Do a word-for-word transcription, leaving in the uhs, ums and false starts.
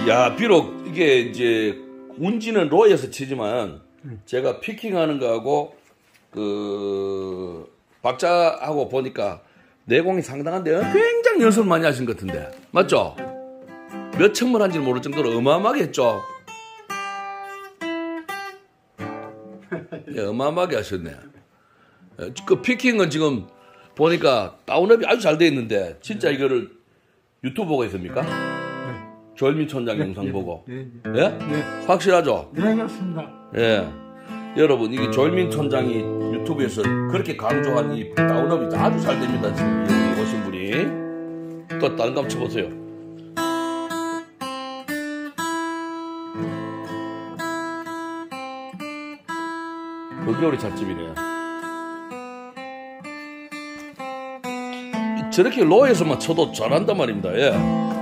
야, 비록 이게 이제 운지는 로에서 치지만 제가 피킹하는 거하고 그 박자하고 보니까 내공이 상당한데 굉장히 연습을 많이 하신 것 같은데 맞죠? 몇 천번 한지는 모를 정도로 어마어마하게 했죠? 예, 어마어마하게 하셨네. 그 피킹은 지금 보니까 다운업이 아주 잘 돼 있는데 진짜 이거를 유튜브 보고 있습니까? 네. 조현민 촌장 네, 영상 네, 보고. 네, 네. 예? 네. 확실하죠? 네, 그렇습니다. 예. 여러분, 이게 조현민 촌장이 유튜브에서 그렇게 강조한 이 다운업이 아주 잘 됩니다. 지금 여기 오신 분이. 또 다른 거 한번 쳐보세요. 그게 우리 잣집이네. 저렇게 로에서만 쳐도 잘한단 말입니다. 예.